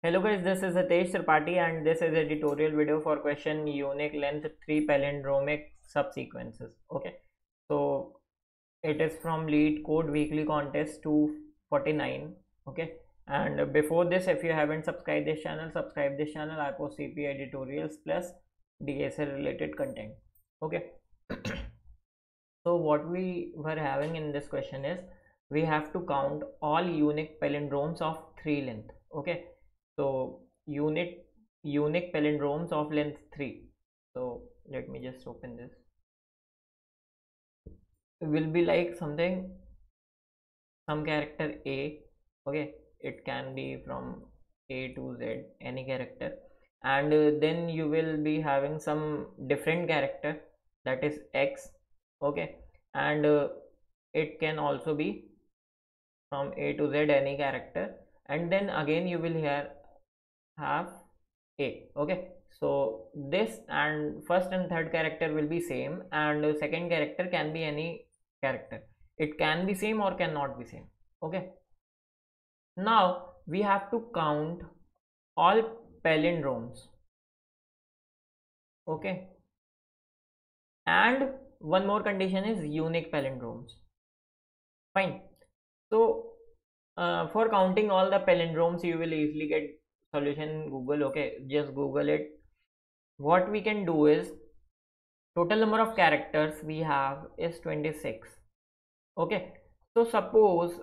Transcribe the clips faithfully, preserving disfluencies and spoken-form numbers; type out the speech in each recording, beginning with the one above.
Hello guys, this is Hitesh Tripathi and this is a tutorial video for question unique length three palindromic subsequences. Okay, so it is from Lead Code Weekly Contest two forty-nine. Okay, and before this, if you haven't subscribed this channel, subscribe this channel. I post C P I tutorials plus D S L related content. Okay, so what we were having in this question is we have to count all unique palindromes of three length. Okay, so unit unique palindromes of length three. So let me just open this. It will be like something, some character A. Okay, it can be from A to Z, any character, and uh, then you will be having some different character, that is X. Okay, and uh, it can also be from A to Z, any character, and then again you will here have A. Okay, so this and first and third character will be same, and second character can be any character. It can be same or cannot be same. Okay, now we have to count all palindromes. Okay, and one more condition is unique palindromes. Fine. So uh, for counting all the palindromes, you will easily get solution in Google. Okay, just Google it. What we can do is, total number of characters we have is twenty-six. Okay, so suppose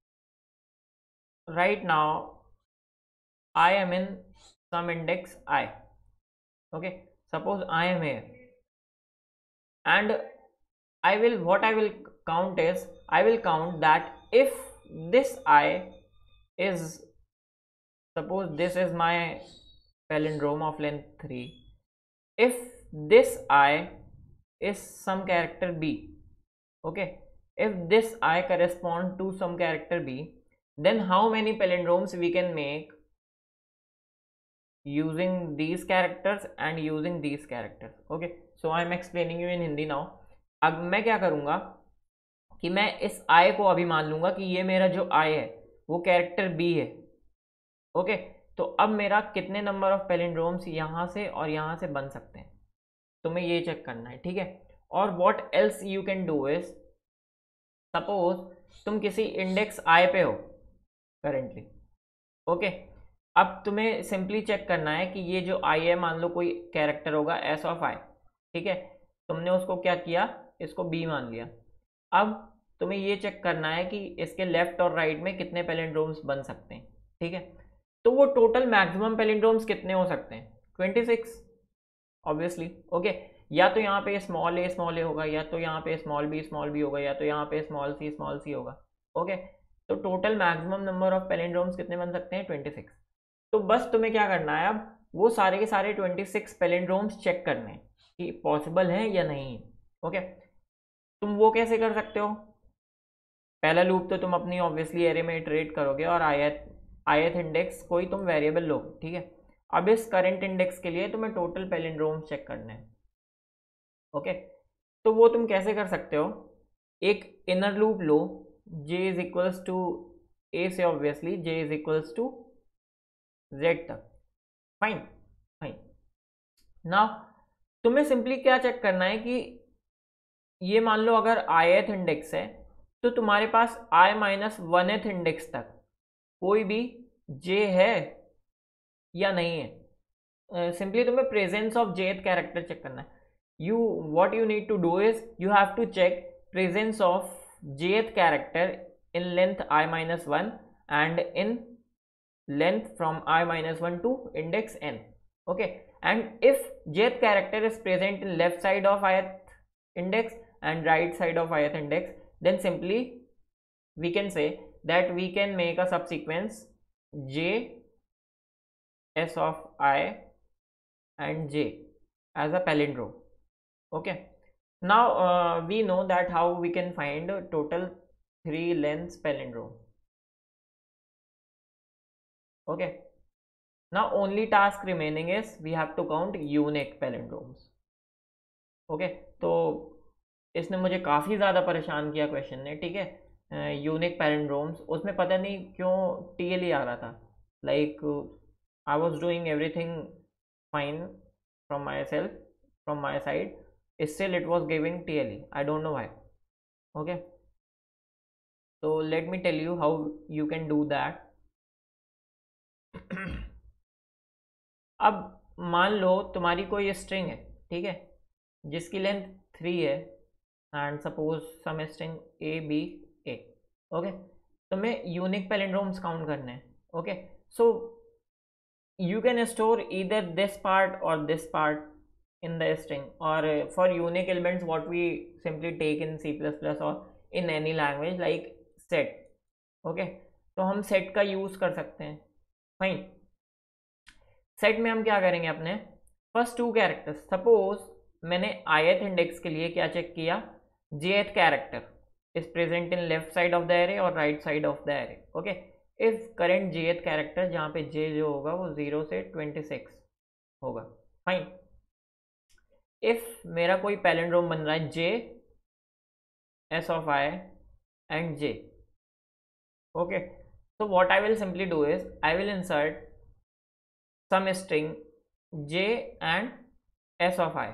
right now I am in some index I. Okay, suppose I am here, and I will what I will count is, I will count that if this I is, suppose this is my palindrome of length three, if this I is some character B. Okay, if this I correspond to some character B, then how many palindromes we can make using these characters and using these characters. Okay, so I am explaining you in Hindi now. अब मैं क्या करूँगा कि मैं इस I को अभी मान लूँगा कि ये मेरा जो I है वो कैरेक्टर B है. ओके, तो अब मेरा कितने नंबर ऑफ पैलिंड्रोम्स यहाँ से और यहाँ से बन सकते हैं, तो मैं ये चेक करना है. ठीक है, और what else you can do is, suppose तुम किसी इंडेक्स I पे हो करेंटली. ओके, अब तुम्हें सिंपली चेक करना है कि ये जो I है, मान लो कोई कैरेक्टर होगा S ऑफ I. ठीक है, तुमने उसको क्या किया, इसको B मान लिया. अब तुम्हें ये चेक करना है कि इसके लेफ्ट और राइट में कितने पैलिंड्रोम्स बन सकते हैं. ठीक है, तो वो टोटल मैक्सिमम पैलिंड्रोम्स कितने हो सकते हैं, छब्बीस ऑब्वियसली. ओके, या तो यहाँ पे स्मॉल ए स्मॉल ए होगा, या तो यहाँ पे स्मॉल बी स्मॉल बी होगा, या तो यहाँ पे स्मॉल सी स्मॉल सी होगा. ओके, तो total maximum number of palindromes कितने बन सकते हैं, छब्बीस. तो बस तुम्हें क्या करना है, अब वो सारे के सारे छब्बीस पैलिंड्रोम्स चेक करने हैं कि पॉसिबल है या नहीं है. ओके, तुम वो कैसे कर सकते हो, पहला लूप तो तुम अपनी ऑब्वियसली एरे में इटरेट करोगे और आयत आयत इंडेक्स कोई तुम वेरिएबल लो. ठीक है, अब इस करंट इंडेक्स के लिए तुम्हें टोटल पैलिंड्रोम्स चेक करने हैं. ओके, तो वो तुम कैसे कर सकते हो, एक इनर लूप लो, j is equals to a से, obviously j is equals to z तक. Fine fine. नाउ तुम्हें सिंपली क्या चेक करना है कि ये मान लो अगर ith इंडेक्स है, तो तुम्हारे पास i माइनस वन इंडेक्स तक कोई भी j है या नहीं है. सिंपली uh, तुम्हें presence of jth character check करना है. You what you need to do is, you have to check presence of jth character in length I minus one and in length from I minus one to index n. Okay, and if jth character is present in left side of ith index and right side of ith index, then simply we can say that we can make a subsequence j s of I and j as a palindrome. Okay, now uh, we know that how we can find total three lengths palindrome. Okay, now only task remaining is we have to count unique palindromes. Okay, तो इसने मुझे काफ़ी ज़्यादा परेशान किया question ने. ठीक है, यूनिक पैलिंड्रोम्स, उसमें पता नहीं क्यों टी एल ही आ रहा था, like I was doing everything fine from myself, from my side. Still it was giving T L E. I don't know why. Okay, so let me tell you how you can do that. अब मान लो तुम्हारी कोई string है, ठीक है, जिसकी length three है and suppose some string A B A. Okay, तुम्हें यूनिक पैलिंड्रोम्स काउंट करने हैं। Okay, so you can store either this part और this part in the string, or uh, for unique elements what we simply take in C plus plus or in any language like set। okay, तो हम set का use कर सकते हैं। Fine, set में हम क्या करेंगे, अपने फर्स्ट टू कैरेक्टर्स, सपोज मैंने ith इंडेक्स के लिए क्या चेक किया, jth character is present in left side of the array और right side of the array. Okay, if current jth character जहाँ पे j जो होगा वो जीरो से ट्वेंटी सिक्स होगा। फाइन, इफ मेरा कोई पैलिंड्रोम बन रहा है j s of i and j। okay, so what I will simply do is I will insert some string j and s of i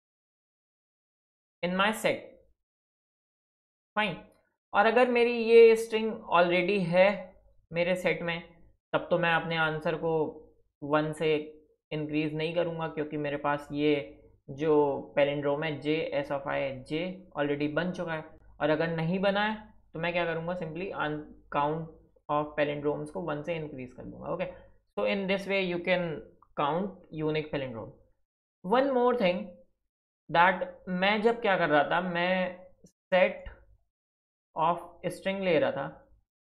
in my set। Fine, और अगर मेरी ये string already है मेरे set में, तब तो मैं अपने आंसर को वन से इंक्रीज नहीं करूँगा, क्योंकि मेरे पास ये जो पैलिंड्रोम है J S of I J already बन चुका है। और अगर नहीं बना है तो मैं क्या करूँगा, सिंपली काउंट ऑफ पैलिंड्रोम्स को वन से इंक्रीज कर दूंगा। Okay, so in this way you can count unique palindrome. One more thing that, मैं जब क्या कर रहा था, मैं सेट ऑफ स्ट्रिंग ले रहा था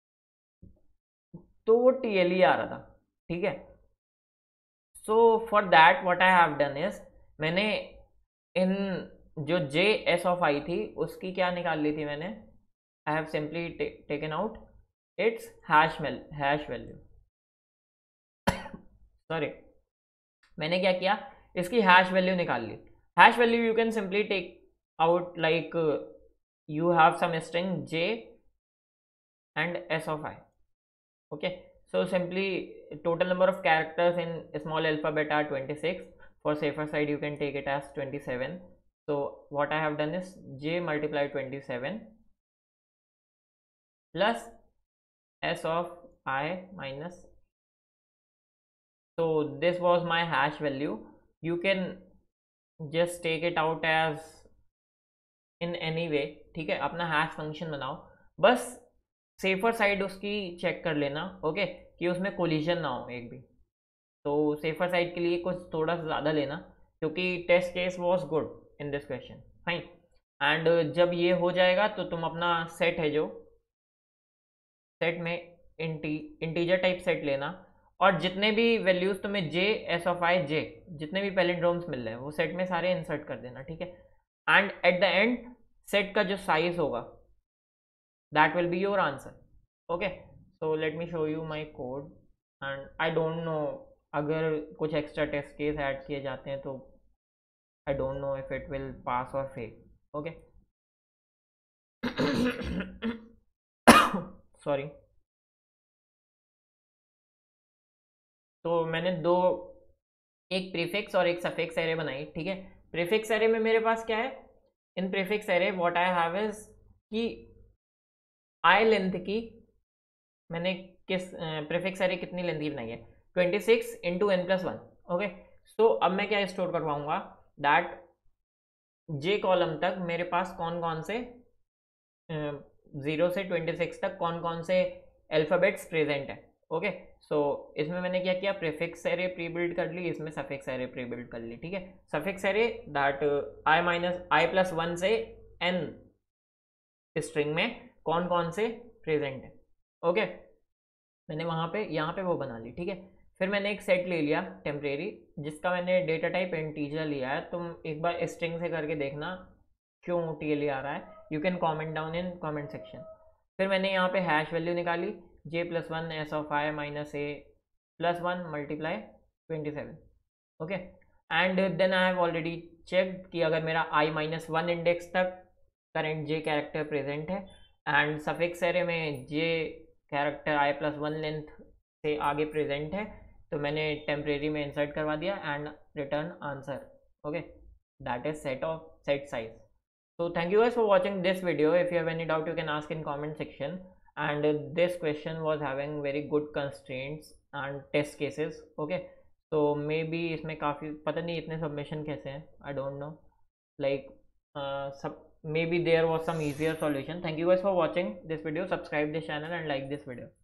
तो वो टी एल ई आ रहा था, ठीक है। So for that what I have done is, मैंने इन जो जे एस ऑफ आई थी उसकी क्या निकाल ली थी मैंने, I have simply taken out its hash hash value. Sorry, मैंने क्या किया, इसकी हैश वैल्यू निकाल ली। Hash value you can simply take out like you have some string J and S of I. Okay, so simply total number of characters in small alphabet are twenty-six. For safer side you can take it as twenty-seven. So what I have done is j multiply twenty-seven plus s of I minus, so this was my hash value. You can just take it out as in any way, ठीक है, अपना hash function बनाओ, बस safer side उसकी check कर लेना। Okay, कि उसमें कोलिजन ना हो एक भी, तो सेफर साइड के लिए कुछ थोड़ा सा ज़्यादा लेना, क्योंकि test case was good in this question. Fine, and जब ये हो जाएगा तो तुम अपना सेट है जो सेट में इंटी इंटीजर टाइप सेट लेना, और जितने भी वैल्यूज़ तुम्हें जे एस ऑफ आई जे जितने भी पैलिंड्रोम्स मिल रहे हैं वो सेट में सारे इंसर्ट कर देना, ठीक है। And at the end set का जो साइज होगा that will be your answer। okay, so let me show you my code and I don't know अगर कुछ extra test case ऐड किए जाते हैं तो I don't know if it will pass or fail। okay, sorry। तो मैंने दो, एक प्रीफिक्स और एक सफिक्स एरे बनाई, ठीक है। प्रीफिक्स एरे में मेरे पास क्या है, in prefix array what I have is कि आई लेंथ की मैंने किस प्रीफिक्स एरे कितनी लेंथ की बनाई है, twenty six into N plus one. Okay, so अब मैं क्या स्टोर कर पाऊंगा, दैट जे कॉलम तक मेरे पास कौन कौन से जीरो uh, से ट्वेंटी सिक्स तक कौन कौन से अल्फ़ाबेट्स प्रेजेंट है। ओके, सो इसमें मैंने क्या किया, प्रीफिक्स एरे प्री बिल्ड कर ली, इसमें सफिक्स एरे प्री बिल्ड कर ली, ठीक है। Suffix array that I minus I plus one से एन स्ट्रिंग में कौन कौन से प्रेजेंट है। ओके, मैंने वहाँ पे यहाँ पे वो बना ली, ठीक है। फिर मैंने एक सेट ले लिया टेम्परेरी, जिसका मैंने डेटा टाइप इंटीजर लिया है। तुम एक बार स्ट्रिंग से करके देखना क्यों टी एल ई आ रहा है, you can comment down in comment section. फिर मैंने यहाँ पे हैश वैल्यू निकाली, J plus one S of I minus A plus one multiply twenty seven. Okay, and then I have already check कि अगर मेरा आई माइनस वन इंडेक्स तक current J character present है, एंड सफिक्स एरे में J character I plus one length से आगे present है, तो मैंने टेम्परेरी में इंसर्ट करवा दिया and return answer. Okay, that is set of set size. So thank you guys for watching this video. If you have any doubt, you can ask in comment section. And uh, this question was having very good constraints and test cases. Okay, so maybe इसमें काफ़ी पता नहीं इतने submission कैसे हैं. I don't know. Like uh, sub maybe there was some easier solution. Thank you guys for watching this video. Subscribe this channel and like this video.